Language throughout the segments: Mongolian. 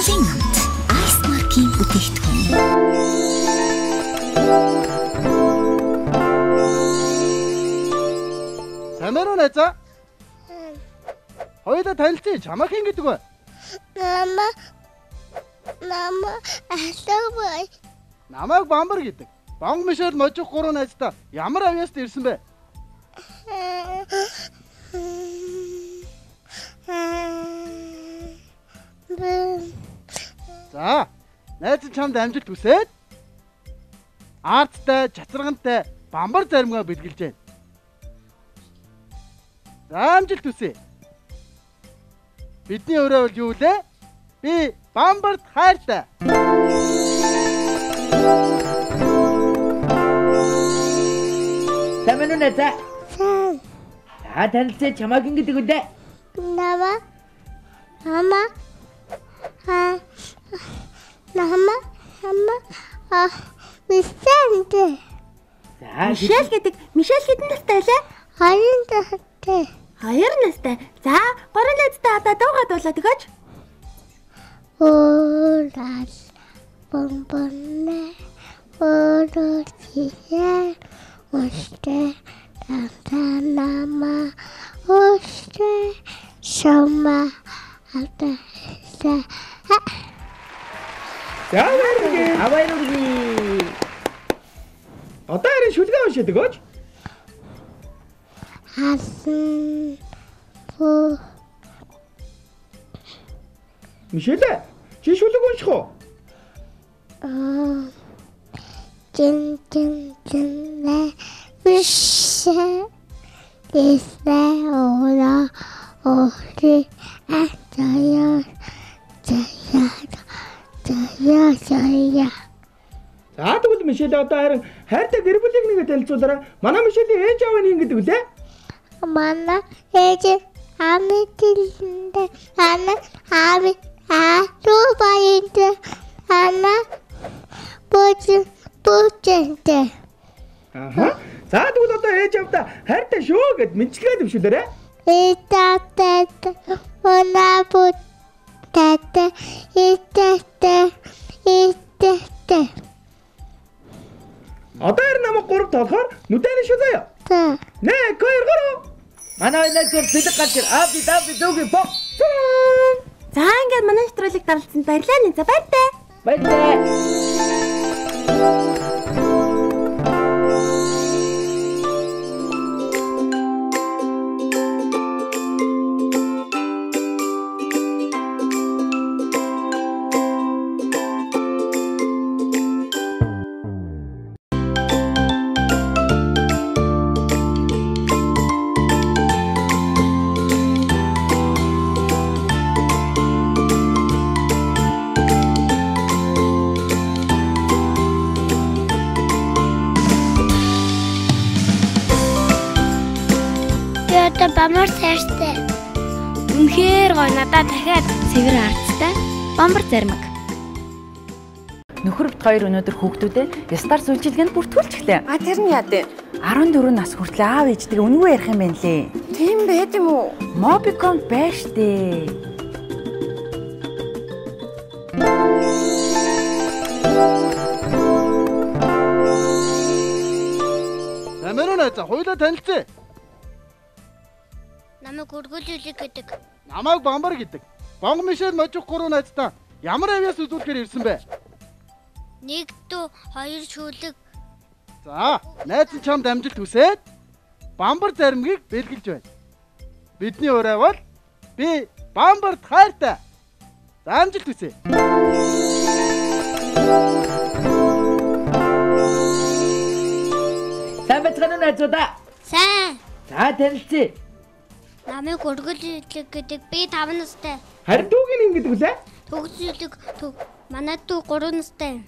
Монголын намт Ice Mark-ийн бүтээгдэхүүн. Самаруу найзаа. Хоёулаа танилцъя. Чамаа хэн гэдэг вэ? Мама асуув. Намайг Бамбар гэдэг. Бонг Мишель можих 3 найзтай. Ямар авьяаст ирсэн бэ? За, найз чамд амжилт хүсээд аарттай, чацаргантай Бамбар заримгаа бэлгэлж байна. За, амжилт хүсье. Бидний өрөө бол юу лээ? Би Бамбарт хайртай. Самаруу найзаа. Танилцээ чамаа хэн гэдэг вэ? Мама. Мишель. Мишель гэдэг. Мишель хэдэн настай вэ? 2 настай. 2 настай. За, 3 найзтай одоо дуугаад дуулаад өгөөч. Орал бомбонне орочие осте тантанама осте шома алтаса. Авайрууги. Одоо ярин шүлгээ уншаад өгөөч. Хасан фо Мишель, чи шүлэг унших уу? чин вишэ дэсэ ора ори атая зая. За тэгвэл Мишель одоо харин хайртай гэр бүлийг нэгэ танилцуулаарай. Манай Мишелийн ээж аав нь хэн гэдэг вэ? Манай ээж амитилдэ ана ави Рубаинте ана боченте. Аха. За тэгвэл одоо ээж авда хайртай шүү гэд мэдчилгээ дэвшүүлээрэ. Итатэ онабутатэ итатэ. Одоо харин намайг 3 толохоор нүдэний шүү заяа. Та. 1 2 3. Манай найзаар бэлэг гарч ир. Аби дүүги бок. За ингээд манай нэвтрүүлэг даралцсанд баярлалаа нэ. Баяртай. Бамбар сайртай. Үнэхээр гоё надад дахиад цэвэр ардтай Бамбар зармаг. Нөхөр бит хоёр өнөөдөр хүүхдүүдээ Стар сүлжилгээнд бүртгүүлж гэлээ. Тэр нь яа дээ? 14 нас хүртэл аав ээжтэйгээ үнгүй ярих юм байна лээ. Тийм байд юм уу? Mobicon байж дээ. Самаруу найзаа хоёулаа танилцъя. Намайг өргөлүүлэг гэдэг. Намайг Бамбар гэдэг. Бонг Мишель можих 3 найзтай. Ямар авьяас үзүүлэхээр ирсэн бэ? 1 дүү 2 шүлэг. За, найз чамд амжилт хүсээд Бамбар заримгийг бэлгэлж байна. Бидний өрөө бол би Бамбарт хайртай. За, амжилт хүсье. Сайн бацхан найзуудаа. Сайн. За танилцъя. Намайг өргөлүүлэг гэдэг. Би 5 настай. Харин дүүгийн хэн гэдэг вэ? Төгсөлөг манай дүү 3 настай.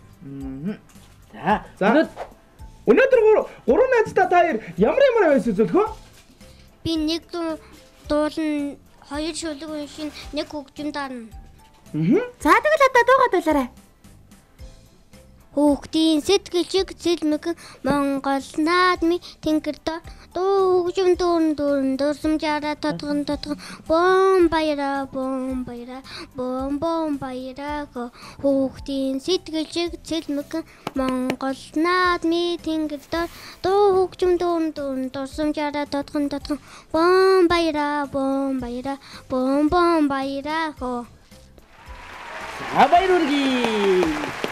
За. Өнөөдөр 3 найзтай та ямар авьяас үзүүлэх вэ? Би 1 дуу дуулна, 2 шүлэг уншин, 1 хөгжим дарна. За тэгвэл одоо дуугаад байлаарай. Хүүхдийн сэтгэл чиг зэлмэг Монгол наадмын тэнгэр Дуу хөгжим дүүрэн дурсамжаараа тодгон бом баяра бом баяра хүүхдийн сэтгэл шиг цэлмэг Монгол наадмын тэнгэр дуу хөгжим дүүрэн дурсамжаараа тодгон бом баяра хөө. Баяр үргэлээ.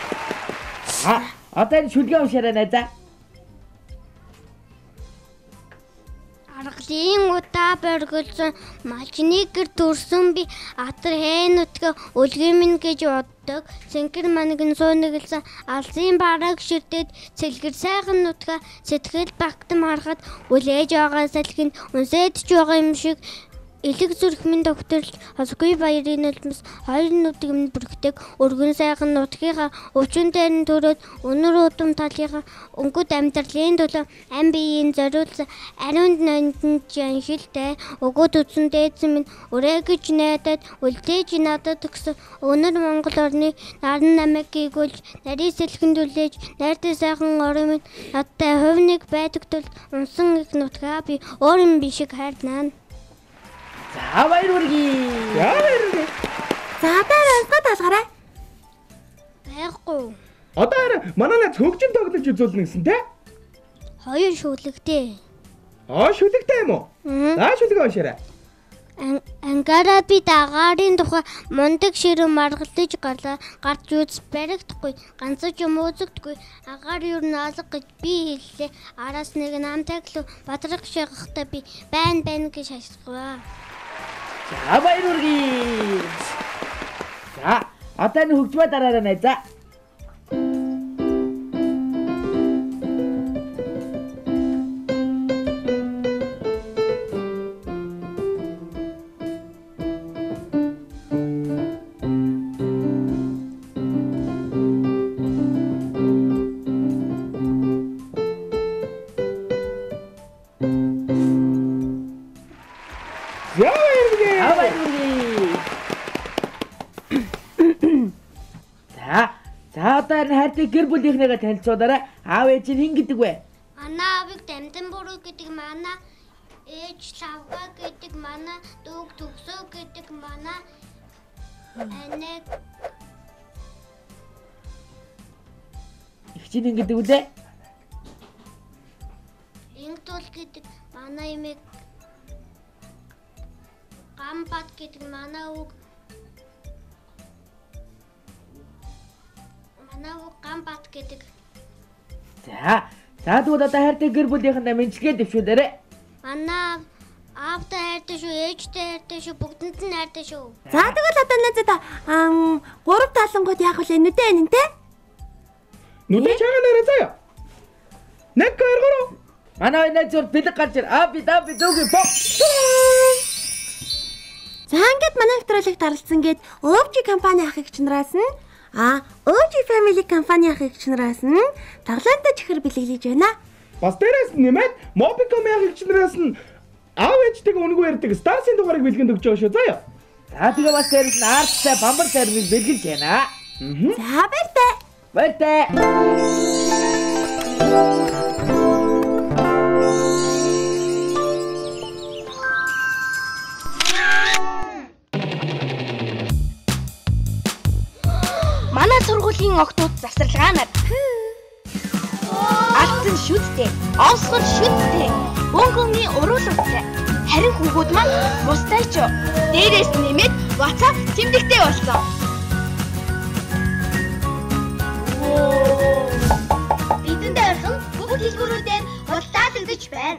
Одоо шүлгээ уншаарай найзаа. Аргалын удаа боргилсон малчнигэр төрсөн би атар хэнүтгэ үлгэн минь гэж боддог. Сэнкэр манигэн суунагласан алсын бараг ширтээд цэлгэр сайхан нутга сэтгэл багтам харахад үлээж байгаа салхинд үнсэдж байгаа юм шиг элэг зүрх минь докторч хосгүй баярын нулимс хоёр нүдийг минь бүрхдэг өргөн сайхан нутгийнхаа өвчин дээр нь төрөөд өнөр удам талынхаа өнгөд амьдралын төлөө ам биеийн зориулсан ариунд нандин жаншилтай өгөөд үтсэн дээдсэн минь өрөөгөж найдаад үлдээж надад өгсөн өнөр Монгол орны наран намайг гүйгүүлж нарийн сэлхэнд үлээж найртай сайхан орон минь надтай хувь нэг байдаг тул унсан их нутгаа би өөр юм бишиг хайрнаа. За баяр үргэлээ. За дараа талгараа. Байхгүй. Одоо манай найз хөгжим тоглож үзүүлнэ гэсэн те? Хоёр шүлэгтэй. Шүлэгтэй юм уу? За шүлгээ уншаарай. Ангаараа би дагаарын тухай мундаг ширэн маргалдаж гарч үз баригдахгүй ганцж юм үзэгдгүй агаар юу наалга гэж би хэллээ. Араас нэг намтайглуу бадрах шахахтаа би байн гэж хашгиваа. За баяр үргэлээ. За одоо энэ хөгжмөө дараарай найзаа. Хайртай гэр бүлийнхнийгээ танилцуулаарай. Аав ээж нь хэн гэдэг вэ? Манай аавыг Дамдан буруу гэдэг, манай ээж Лавга гэдэг, манай дүүг Төгсөө гэдэг, манай анаа их чинь хэн гэдэг үлээ? Ингтул гэдэг, манай эмэг Гамбат гэдэг, манай үг Гамбат гэдэг. За тэгвэл одоо хайртай гэр бүлийнхэндээ мэдлэгээ дэвшүүлээрэй. Манай аавтай хайртай шүү, ээжтэй хайртай шүү, бүгдэнд нь хайртай шүү. За тэгвэл одоо найзаа гурав талангууд яах вэ нүдэ энэ те? Нүдэ чагаа нэрэ заяа. Нэг гэргөрөө. Манай найзуур бэлэг гарч ир. Би дүүгийн бок. За ингээд манай нэвтрүүлэг даралцсан гээд өвжи компани ах эгч нараас нь OG Family компани ах эгч нараас нь тоглоомтой чихэр бэлэглэж байна. Бас дээрээс нэмээд Mobicom ах эгч нараас нь аав ээжтэйг өнгөө ярьдаг Stars-ын дугаарыг бэлгэнд өгч байгаа шүү заяа. За тэгээ бас дээрээс нь Arts-тай бамбар зармыг бэлгэлж байна. За баяртай. Баяртай. Манай сургуулийн октод засварлагаанаар алдсан шүттэй, овсгол шүттэй, бөөнгөний уруулгатай. Харин хүүгүүд маань бустай ч дээрээс нэмээд WhatsApp тэмдэгтэй болсон. Бидэнд ойрхон бүгд хэлбэрүүдээр худалдаалагдаж байна.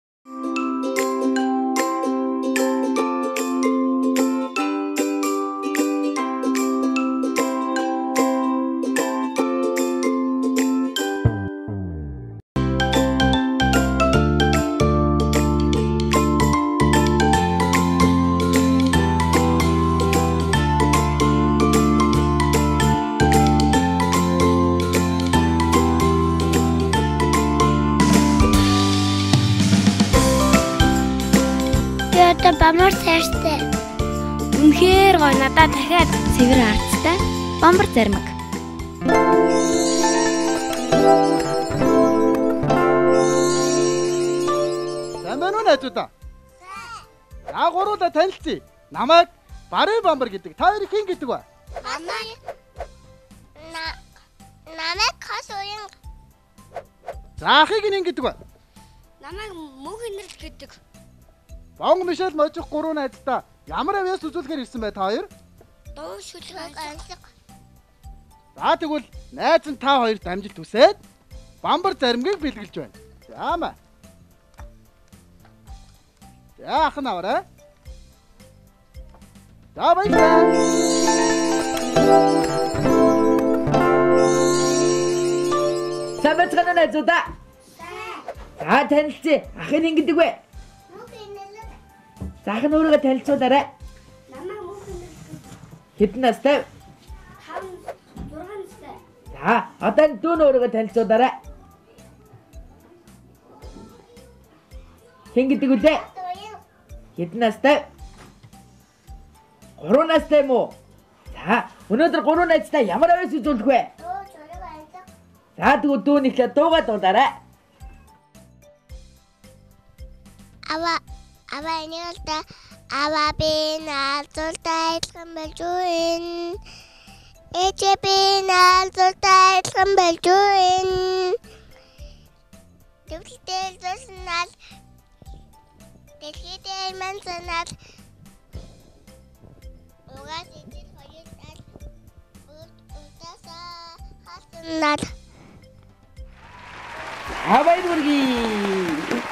Бамбар цайртай. Үнэхээр гоё надад дахиад цэвэр арцтай бамбар зармаг. Гурван найзуудаа. За гуруула танилцъя. Намайг Бари Бамбар гэдэг. Та хоёр хэн гэдэг вэ? Намайг Хасуян. За ахыг хэн гэдэг вэ? Намайг Мөнхнэрл гэдэг. Бонг Мишель можих гурван найзтай. Ямар авьяас үзүүлэхээр ирсэн бай та хоёр? Дуу шүлэг ансаг. За тэгвэл найз нь та хоёрт амжилт хүсээд Бамбар заримгийг бэлгэлж байна. Яамаа. За ах наваарай. За баярлалаа. Самбацгана найзуудаа. За танилцъя. Ахын хэн гэдэг вэ? Мөнхнэрл. За ахын өөрийгөө танилцуулаарай. Намайг Мөнхнэрл. Хэдэн настай? 6 настай. За одоо энэ дүүн өөрийгөө танилцуулаарай. Хэн гэдэг үлээ? Хэдэн настай? 3 настай юм уу? За өнөөдөр 3 найзтай ямар авьяас үзүүлэх вэ? Дуу шүлэг ансаг. За тэгвэл дүүн ихлэ дуугаа дуулаарай. Ава энийгтэй ава би наалзуултай илхэн болж үин. Би наалзуултай илхэн болж үин. Төвлөлтэй зурснал дэлхийдээ манцанал угаас ижил хоёртал утасаа хаснал. Баярлалаа.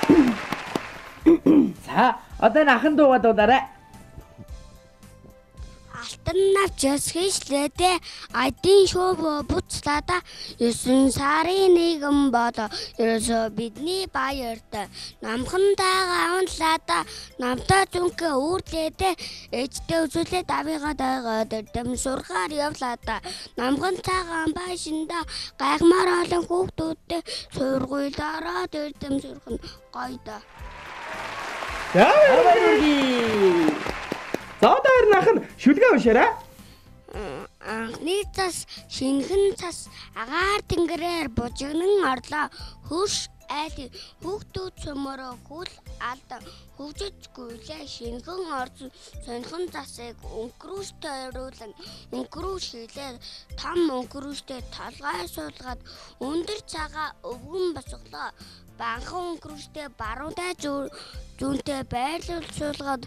За одоо энэ ахын дуугаа дуулаарай. Алтан навч хэшлээдэ айдын шоу буцлаада 9 сарын 1 болоо ерөөсөө бидний баяртай намхан даага унлаада намтаа зүнхэ үүрлээдэ ээжтэй үзүүлээд авигаа дагаа дэм сургаар явлаада намхан цагаан байшинда гайхмаар олон хүүхдүүдтэй сургуулаараа дэм сурхан гойда. Баярлалаа. За одоо хоёр нахан шүлгээ уншаарай. Анхны цас шинхэн цас агаар тэнгэрээр бужигнан орлоо хөрш айл хүүхдүүд цөмөрөө гүл алда хөгжиж гүйлээ шинхэн орсон сонхон засыг өнгөрүүштэй оруулан өнгөрүүш хийлээ том өнгөрүүштэй толгой суулгаад өндөр цагаа өвгөн босглоо банхан өнгөрүүштэй баруунтай зүүнтэй байрлуул суулгаад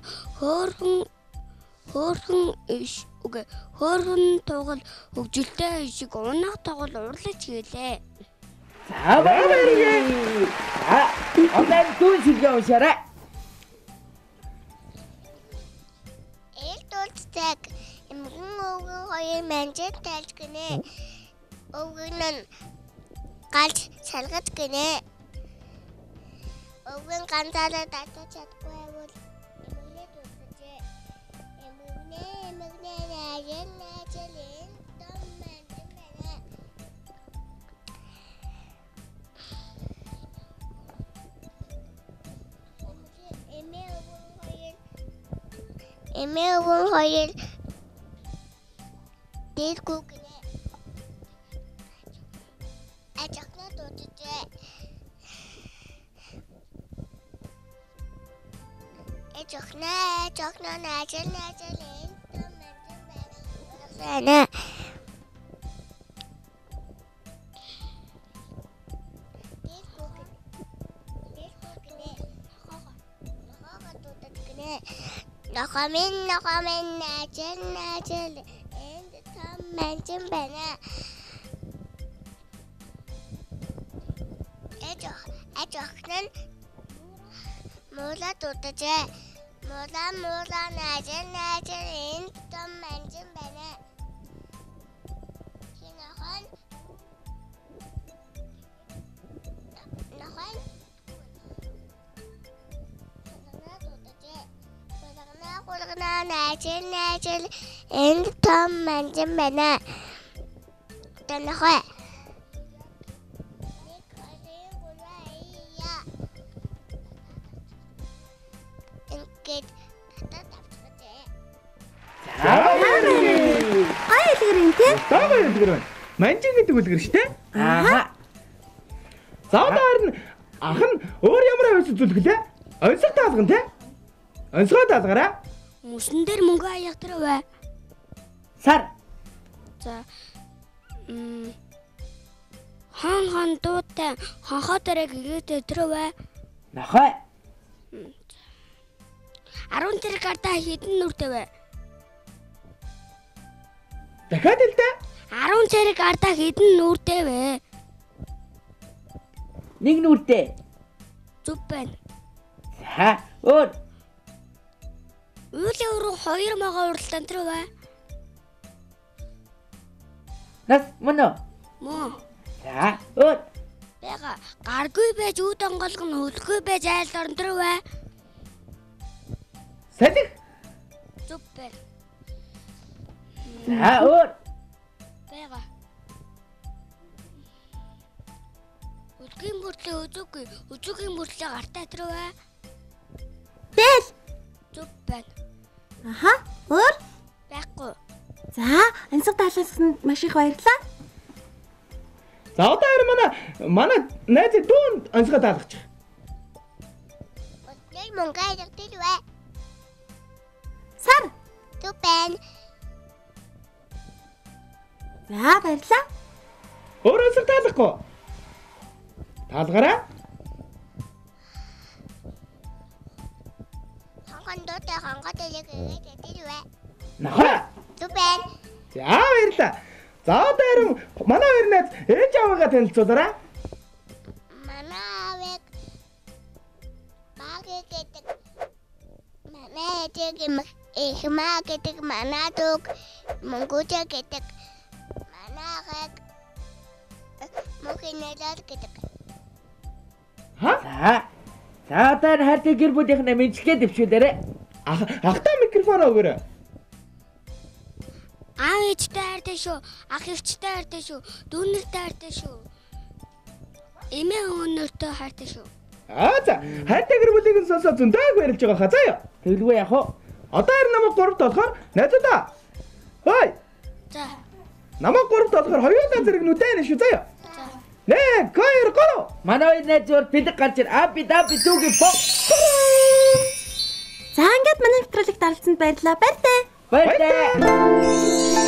хөөрхөн тугал хөгжилтэй шиг унах тугал урлаж гэлээ. За баярлалаа. За одоо дүүн шүлгээ уншаарай. Элдүүлцэг эмгэн өвгөн хоёр манжид тайлж гинэ. Өвгөн нь галж салгаж гинэ. Өвгөн ганцаараа татаж чадахгүй бол эмгэнээ дүүцэжээ. Эмгэнээ наажэлэн том манжид байна. Эмээ өвгөн хоёр дээд гүгнэ. Ажахна дуудажээ. Ажахна наажэлэн том манжид байна. Нохомин наажэл энд том манжид байна. Ажахна муула дуудажээ. Муула наажэл энд том манжид байна. Наажэл энд том манжид байна. Танахай. Ингээд татавчжээ. За баярлалаа. Гай илгэрэн тий? За баярлалаа. Манжин гэдэг үлгэр шүү дээ. Аа. За одоо харин ах нь өөр ямар авьяас үзүүлэх лээ? Онцгой даалган тий? Онцгой даалгараа. Мөсөн дээр мөнгө аягтрав бай. Сар. За. Хан дуутай хонхоо дээр гэгээд өдрөө бай. Нохой. 10 зэрэг гардаа хідэн нүртэй бай. Дахиад л дээ. 10 зэрэг гардаа хідэн нүртэй бай. Нэг нүртэй. Зүг байна. За, өөр. Үйлийн өрөө 2 мага уралдаан тэр бай. Нас мөн. Мөн. За, өөр. Бага гаргүй байж үүд онголгон хөлгүй байж айл орон тэр бай. Салих. Зүг байна. За, өөр. Бага. Үлгийн мөртлөө үзүүгийн мөртлөө гартаа тэр бай. Тэл. Зүг байна. Аха. Өөр. Байхгүй. За, онцгой даалгасанд маш их баярлалаа. За одоо харин манай найз дүүнд онцгой даалгачих. Өдөр мөнгө аягтрав бай. Сар. Зүг байна. За, баярлалаа. Өөр онцгой даалгахгүй. Даалгараа. Хонгоо дээр гэгээд тэр бай. Нохой. Зүг байна. За баярлаа. За одоо харин манай хоёр найз ээж аваагаа танилцуулаарай. Манай аавыг маа гэдэг. Манай ээжийг их маа гэдэг. Манай дүүг мөнгөж гэдэг. Манай агааг мөхөнөлөл гэдэг. Ха? За одоо хайртай гэр бүлийнхнээ мэдлэгээ дэвшүүлээрэй. Ахта микрофон өгөөрэй. Аав ээжтэй хайртай шүү. Ах эгчтэй хайртай шүү. Дүүнэртэй хайртай шүү. Эмээ өвнөртэй хайртай шүү. За хайртай гэр бүлийг нь сонсоод зөндөг баярлж байгаа хаа заяа. Тэгэлгүй яах вэ? Одоо харин намайг 3-т болохоор найзуудаа. Хөөе. За. Намайг 3-т болохоор хоёулаа зэрэг нүдэн шүү заяа. За. 1 2 3. Манай хоёр найзуур бэлэг гарч ир. Аби даби дүүги бок. За, ингээд манай нэвтрүүлэг даралцсанд баярлалаа. Баяртай. Баяртай.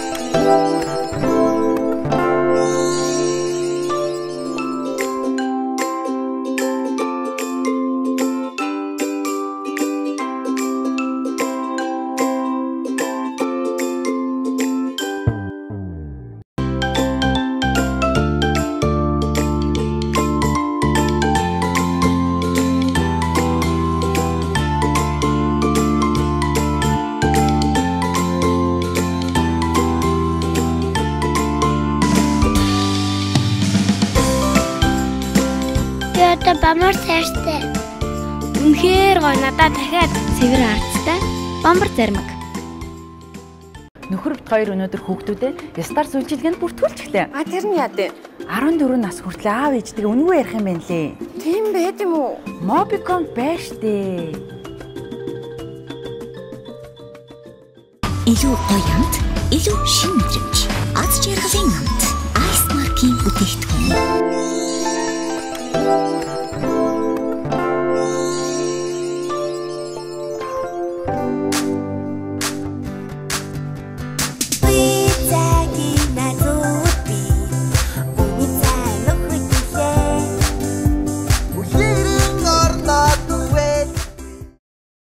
Бамбар цайртай. Үнэхээр гоё надад дахиад Цэвэр ардтай бамбар зармаг. Нөхөр бит хоёр өнөөдөр хүүхдүүдээ Стар сүлжилгээнд бүртгүүлчихлээ. Тэр нь яа дээ? 14 нас хүртэл аав ээжтэйгээ үнгүй ярих юм байна лээ. Тийм байд юм уу? Mobicom байж дээ. Илүү гоё амт, илүү шинэ мэдрэмж. Аз жаргалын амт. Ice Mark-ийн бүтээгдэхүүн.